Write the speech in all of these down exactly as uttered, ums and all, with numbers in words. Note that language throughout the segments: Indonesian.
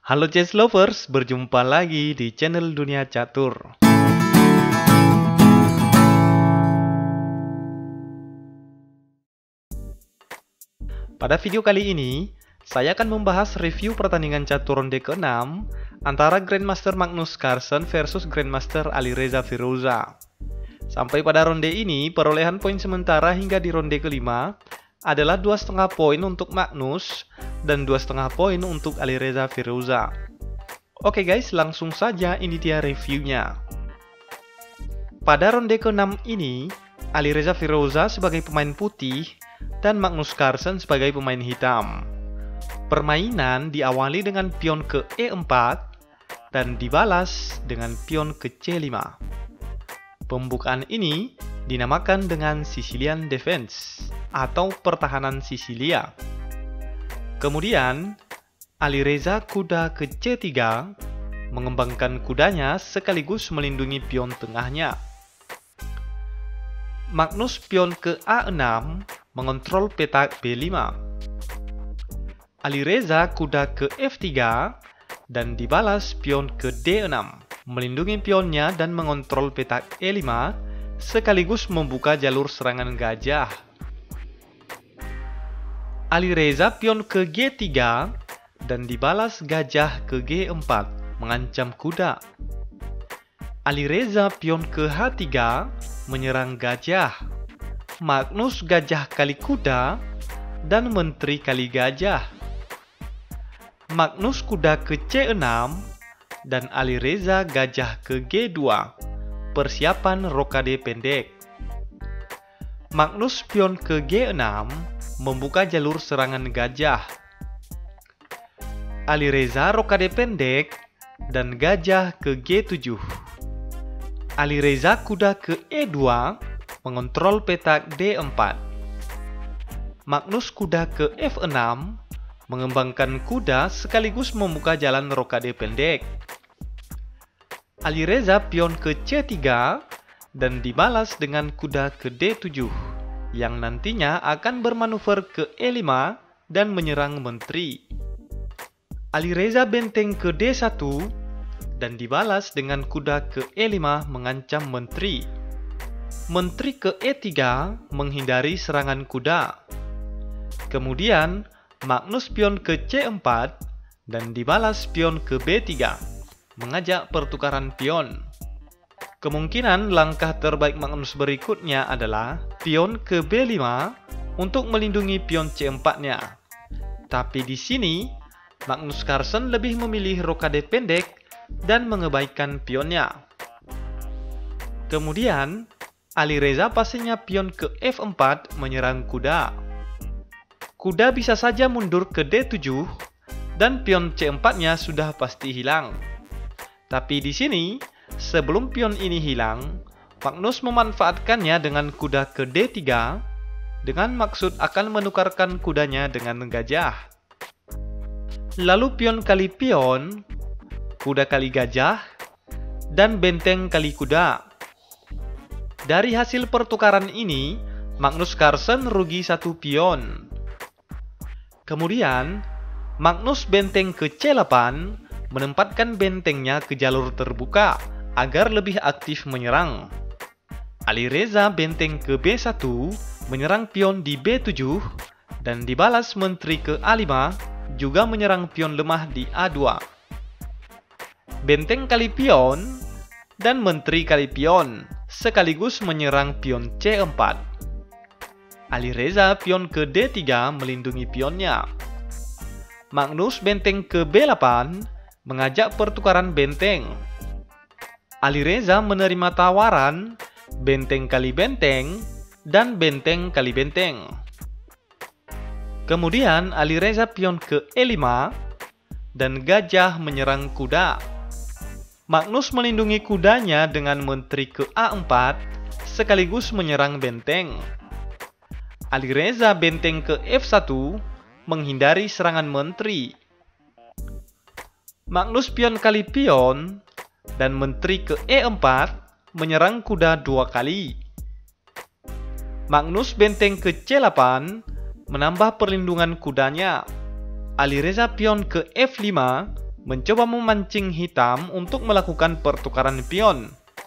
Halo chess lovers, berjumpa lagi di channel Dunia Catur. Pada video kali ini, saya akan membahas review pertandingan catur ronde keenam antara Grandmaster Magnus Carlsen versus Grandmaster Alireza Firouzja. Sampai pada ronde ini, perolehan poin sementara hingga di ronde kelima adalah dua koma lima poin untuk Magnus dan dua koma lima poin untuk Alireza Firouzja. Oke guys, langsung saja ini dia reviewnya. Pada ronde keenam ini, Alireza Firouzja sebagai pemain putih dan Magnus Carlsen sebagai pemain hitam. Permainan diawali dengan pion ke E empat dan dibalas dengan pion ke C lima. Pembukaan ini dinamakan dengan Sicilian Defense atau pertahanan Sisilia. Kemudian, Alireza kuda ke C tiga, mengembangkan kudanya sekaligus melindungi pion tengahnya. Magnus pion ke A enam, mengontrol petak B lima. Alireza kuda ke F tiga, dan dibalas pion ke D enam, melindungi pionnya dan mengontrol petak E lima, sekaligus membuka jalur serangan gajah. Alireza pion ke G tiga dan dibalas gajah ke G empat, mengancam kuda. Alireza pion ke H tiga menyerang gajah. Magnus gajah kali kuda dan menteri kali gajah. Magnus kuda ke C enam dan Alireza gajah ke G dua, persiapan rokade pendek. Magnus pion ke G enam membuka jalur serangan gajah. Alireza rokade pendek dan gajah ke G tujuh. Alireza kuda ke E dua mengontrol petak D empat. Magnus kuda ke F enam mengembangkan kuda sekaligus membuka jalan rokade pendek. Alireza pion ke C tiga dan dibalas dengan kuda ke D tujuh yang nantinya akan bermanuver ke E lima dan menyerang menteri. Alireza benteng ke D satu dan dibalas dengan kuda ke E lima mengancam menteri. Menteri ke E tiga menghindari serangan kuda. Kemudian Magnus pion ke C empat dan dibalas pion ke B tiga, mengajak pertukaran pion. Kemungkinan langkah terbaik Magnus berikutnya adalah pion ke B lima untuk melindungi pion C empat-nya. Tapi di sini, Magnus Carlsen lebih memilih rokade pendek dan mengebaikan pionnya. Kemudian, Alireza pastinya pion ke F empat menyerang kuda. Kuda bisa saja mundur ke D tujuh dan pion C empat-nya sudah pasti hilang. Tapi di sini, sebelum pion ini hilang, Magnus memanfaatkannya dengan kuda ke D tiga dengan maksud akan menukarkan kudanya dengan gajah. Lalu pion kali pion, kuda kali gajah, dan benteng kali kuda. Dari hasil pertukaran ini, Magnus Carlsen rugi satu pion. Kemudian, Magnus benteng ke C delapan menempatkan bentengnya ke jalur terbuka agar lebih aktif menyerang. Alireza benteng ke B satu menyerang pion di B tujuh dan dibalas menteri ke A lima juga menyerang pion lemah di A dua. Benteng kali pion dan menteri kali pion sekaligus menyerang pion C empat. Alireza pion ke D tiga melindungi pionnya. Magnus benteng ke B delapan mengajak pertukaran benteng. Alireza menerima tawaran benteng kali benteng dan benteng kali benteng. Kemudian Alireza pion ke E lima dan gajah menyerang kuda. Magnus melindungi kudanya dengan menteri ke A empat sekaligus menyerang benteng. Alireza benteng ke F satu menghindari serangan menteri. Magnus pion kali pion dan menteri ke E empat menyerang kuda dua kali. Magnus benteng ke C delapan menambah perlindungan kudanya. Alireza pion ke F lima mencoba memancing hitam untuk melakukan pertukaran pion.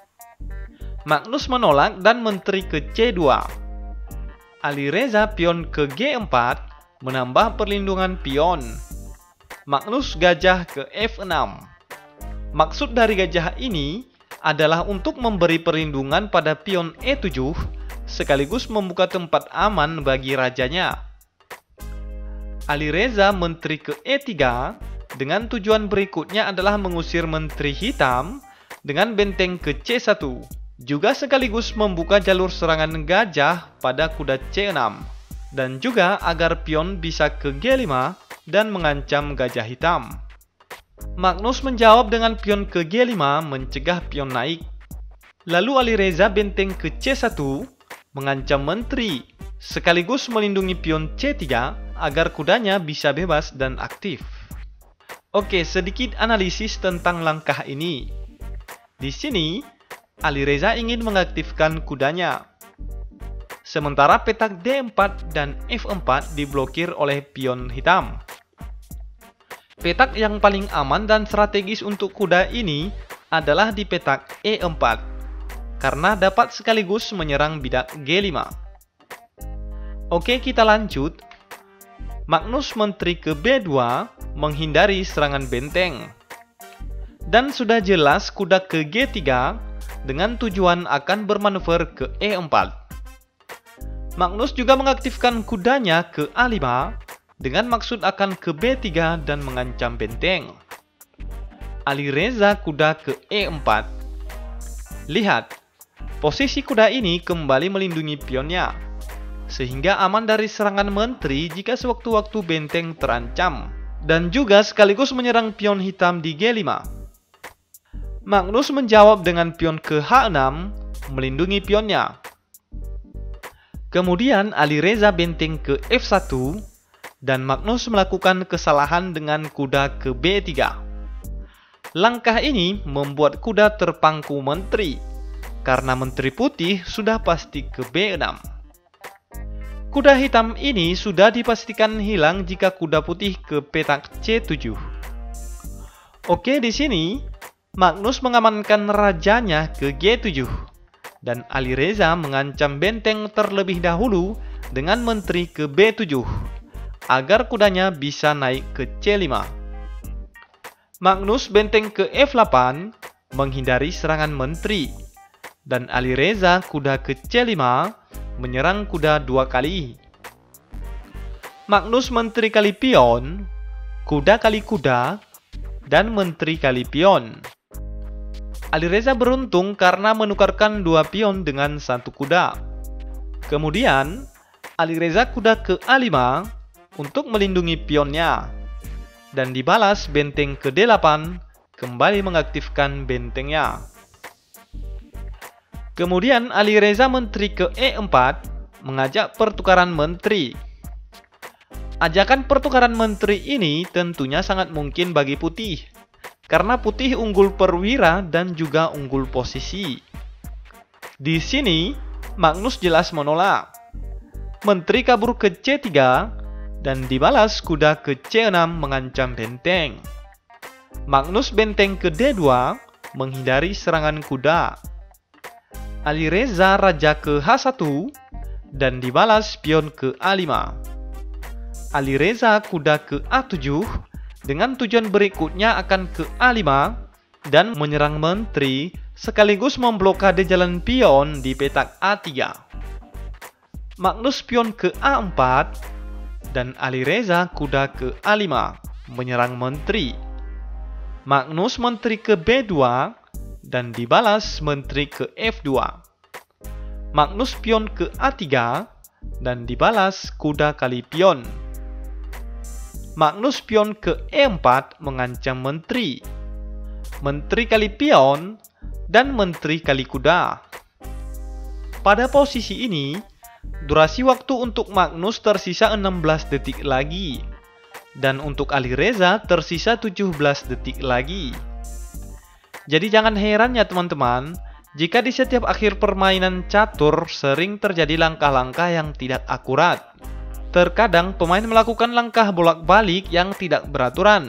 Magnus menolak dan menteri ke C dua. Alireza pion ke G empat menambah perlindungan pion. Magnus gajah ke F enam. Maksud dari gajah ini adalah untuk memberi perlindungan pada pion E tujuh sekaligus membuka tempat aman bagi rajanya. Alireza menteri ke E tiga dengan tujuan berikutnya adalah mengusir menteri hitam dengan benteng ke C satu, juga sekaligus membuka jalur serangan gajah pada kuda C enam, dan juga agar pion bisa ke G lima dan mengancam gajah hitam. Magnus menjawab dengan pion ke G lima mencegah pion naik. Lalu Alireza benteng ke C satu mengancam menteri, sekaligus melindungi pion C tiga agar kudanya bisa bebas dan aktif. Oke, sedikit analisis tentang langkah ini. Di sini, Alireza ingin mengaktifkan kudanya. Sementara petak D empat dan F empat diblokir oleh pion hitam. Petak yang paling aman dan strategis untuk kuda ini adalah di petak E empat, karena dapat sekaligus menyerang bidak G lima. Oke, kita lanjut. Magnus menteri ke B dua menghindari serangan benteng. Dan sudah jelas kuda ke G tiga dengan tujuan akan bermanuver ke E empat. Magnus juga mengaktifkan kudanya ke A lima dengan maksud akan ke B tiga dan mengancam benteng. Alireza kuda ke E empat. Lihat, posisi kuda ini kembali melindungi pionnya, sehingga aman dari serangan menteri jika sewaktu-waktu benteng terancam, dan juga sekaligus menyerang pion hitam di G lima. Magnus menjawab dengan pion ke H enam, melindungi pionnya. Kemudian Alireza benteng ke F satu, dan Magnus melakukan kesalahan dengan kuda ke B tiga. Langkah ini membuat kuda terpangku menteri, karena menteri putih sudah pasti ke B enam. Kuda hitam ini sudah dipastikan hilang jika kuda putih ke petak C tujuh. Oke, di sini Magnus mengamankan rajanya ke G tujuh, dan Alireza mengancam benteng terlebih dahulu dengan menteri ke B tujuh, agar kudanya bisa naik ke C lima. Magnus benteng ke F delapan menghindari serangan menteri, dan Alireza kuda ke C lima menyerang kuda dua kali. Magnus menteri kali pion, kuda kali kuda, dan menteri kali pion. Alireza beruntung karena menukarkan dua pion dengan satu kuda. Kemudian, Alireza kuda ke A lima untuk melindungi pionnya, dan dibalas benteng ke D delapan kembali mengaktifkan bentengnya. Kemudian Alireza menteri ke E empat mengajak pertukaran menteri. Ajakan pertukaran menteri ini tentunya sangat mungkin bagi putih, karena putih unggul perwira dan juga unggul posisi. Di sini, Magnus jelas menolak. Menteri kabur ke C tiga, dan dibalas kuda ke C enam mengancam benteng. Magnus benteng ke D dua menghindari serangan kuda. Alireza raja ke H satu, dan dibalas pion ke A lima. Alireza kuda ke A tujuh, dengan tujuan berikutnya akan ke A lima, dan menyerang menteri, sekaligus memblokade jalan pion di petak A tiga. Magnus pion ke A empat, dan Alireza kuda ke A lima, menyerang menteri. Magnus menteri ke B dua, dan dibalas menteri ke F dua. Magnus pion ke A tiga, dan dibalas kuda kali pion. Magnus pion ke E empat mengancam menteri. Menteri kali pion, dan menteri kali kuda. Pada posisi ini, durasi waktu untuk Magnus tersisa enam belas detik lagi, dan untuk Alireza tersisa tujuh belas detik lagi. Jadi jangan heran ya teman-teman, jika di setiap akhir permainan catur sering terjadi langkah-langkah yang tidak akurat. Terkadang pemain melakukan langkah bolak-balik yang tidak beraturan.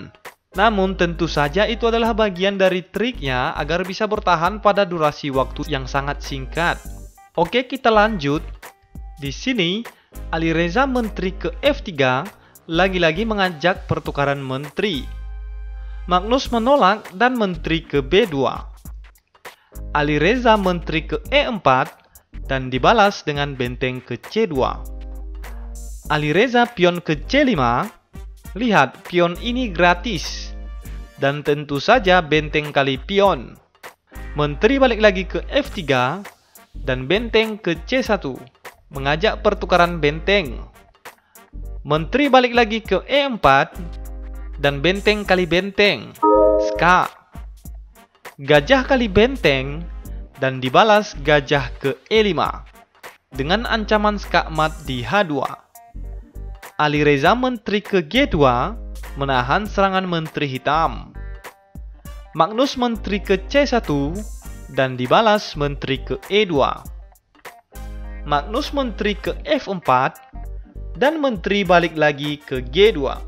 Namun tentu saja itu adalah bagian dari triknya agar bisa bertahan pada durasi waktu yang sangat singkat. Oke, kita lanjut. Di sini, Alireza menteri ke F tiga lagi-lagi mengajak pertukaran menteri. Magnus menolak dan menteri ke B dua. Alireza menteri ke E empat dan dibalas dengan benteng ke C dua. Alireza pion ke C lima. Lihat, pion ini gratis. Dan tentu saja benteng kali pion. Menteri balik lagi ke F tiga dan benteng ke C satu. Mengajak pertukaran benteng. Menteri balik lagi ke E empat dan benteng kali benteng. Ska. Gajah kali benteng dan dibalas gajah ke E lima. Dengan ancaman ska mat di H dua. Alireza menteri ke G dua menahan serangan menteri hitam. Magnus menteri ke C satu dan dibalas menteri ke E dua. Magnus menteri ke F empat dan menteri balik lagi ke G dua.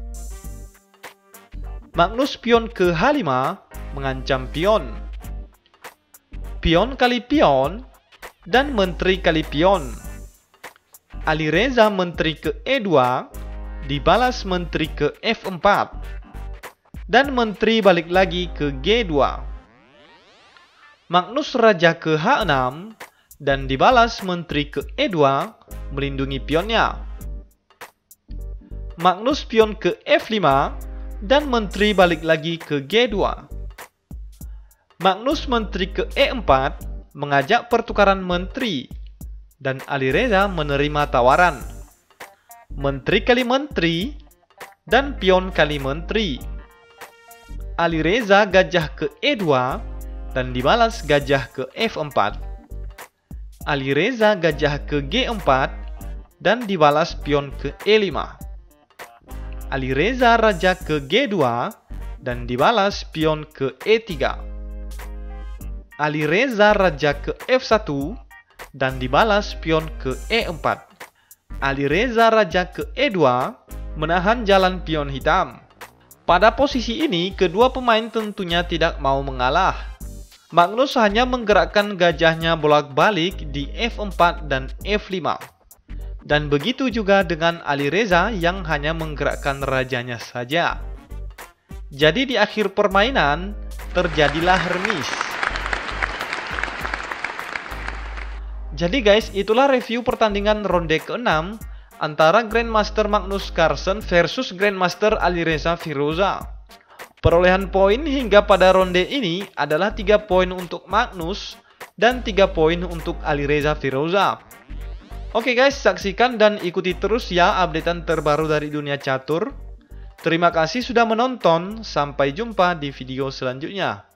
Magnus pion ke H lima mengancam pion. Pion kali pion dan menteri kali pion. Alireza menteri ke E dua, dibalas menteri ke F empat, dan menteri balik lagi ke G dua. Magnus raja ke H enam, dan dibalas menteri ke E dua, melindungi pionnya. Magnus pion ke F lima, dan menteri balik lagi ke G dua. Magnus menteri ke E empat, mengajak pertukaran menteri. Dan Alireza menerima tawaran. Menteri kali menteri dan pion kali menteri. Alireza gajah ke E dua dan dibalas gajah ke F empat. Alireza gajah ke G empat dan dibalas pion ke E lima. Alireza raja ke G dua dan dibalas pion ke E tiga. Alireza raja ke F satu dan dibalas pion ke E empat. Alireza raja ke E dua menahan jalan pion hitam. Pada posisi ini, kedua pemain tentunya tidak mau mengalah. Magnus hanya menggerakkan gajahnya bolak-balik di F empat dan F lima. Dan begitu juga dengan Alireza yang hanya menggerakkan rajanya saja. Jadi di akhir permainan, terjadilah remis. Jadi guys, itulah review pertandingan ronde keenam antara Grandmaster Magnus Carlsen versus Grandmaster Alireza Firouzja. Perolehan poin hingga pada ronde ini adalah tiga poin untuk Magnus dan tiga poin untuk Alireza Firouzja. Oke guys, saksikan dan ikuti terus ya updatean terbaru dari dunia catur. Terima kasih sudah menonton, sampai jumpa di video selanjutnya.